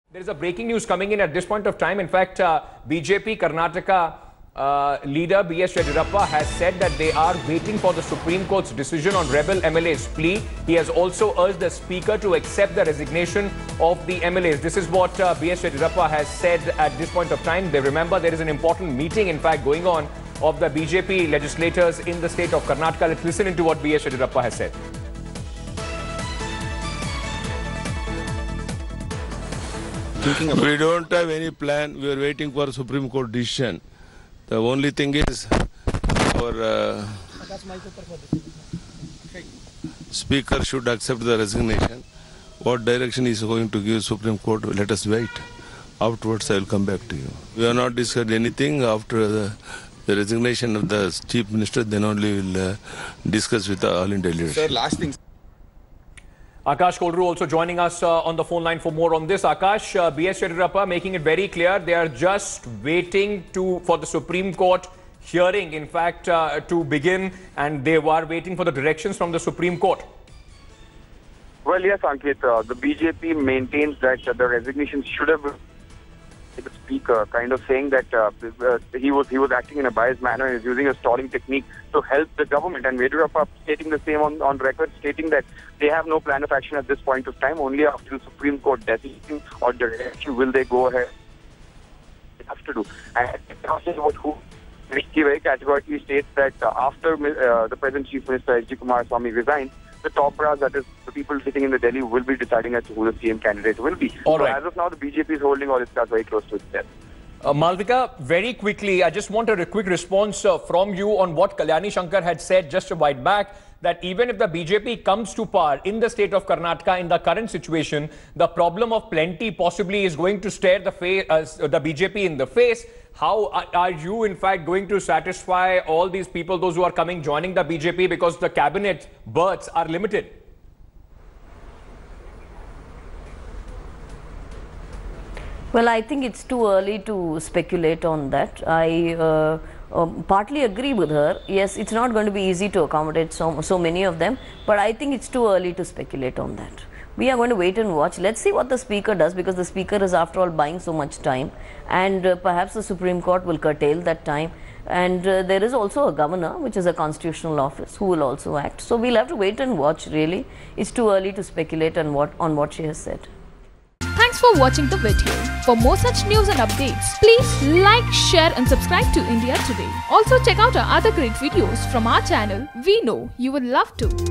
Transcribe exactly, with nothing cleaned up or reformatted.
There is a breaking news coming in at this point of time. In fact, uh, B J P Karnataka uh, leader B S Yeddyurappa has said that they are waiting for the Supreme Court's decision on Rebel M L A's plea. He has also urged the Speaker to accept the resignation of the M L As. This is what uh, B S Yeddyurappa has said at this point of time. They remember there is an important meeting, in fact, going on of the B J P legislators in the state of Karnataka. Let's listen into what B S Yeddyurappa has said. We don't have any plan. We are waiting for Supreme Court decision. The only thing is our uh, Speaker should accept the resignation. What direction is going to give Supreme Court? Let us wait. Afterwards, I will come back to you. We have not discussed anything. After the, the resignation of the Chief Minister, then only we will uh, discuss with the All India leadership. Sir, last thing. Akash Koldru also joining us uh, on the phone line for more on this. Akash, uh, B S Yeddyurappa making it very clear they are just waiting to for the Supreme Court hearing, in fact, uh, to begin, and they were waiting for the directions from the Supreme Court. Well, yes, Ankit, uh, the B J P maintains that uh, the resignation should have been the Speaker, kind of saying that uh, uh, he was he was acting in a biased manner and is using a stalling technique to help the government. And Yeddyurappa stating the same on, on record, stating that they have no plan of action at this point of time. Only after the Supreme Court decision or direction will they go ahead. They have to do. And what who he very categorically states that uh, after uh, the present Chief Minister H D Kumaraswamy resigns, the top brass, that is the people sitting in the Delhi, will be deciding as to who the C M candidate will be. All so right. As of now, the B J P is holding all its cards very close to its chest. Uh, Malvika, very quickly, I just want a quick response uh, from you on what Kalyani Shankar had said just a while back, that even if the B J P comes to power in the state of Karnataka in the current situation, the problem of plenty possibly is going to stare the, face, uh, the B J P in the face. How are you, in fact, going to satisfy all these people, those who are coming, joining the B J P, because the cabinet berths are limited? Well, I think it's too early to speculate on that. I uh, um, partly agree with her. Yes, it's not going to be easy to accommodate so, so many of them, but I think it's too early to speculate on that. We are going to wait and watch. Let's see what the Speaker does, because the Speaker is, after all, buying so much time, and uh, perhaps the Supreme Court will curtail that time. And uh, there is also a governor, which is a constitutional office, who will also act. So we'll have to wait and watch, really. It's too early to speculate on what, on what she has said. Thanks for watching the video. For more such news and updates, please like, share and subscribe to India Today. Also check out our other great videos from our channel. We know you would love to.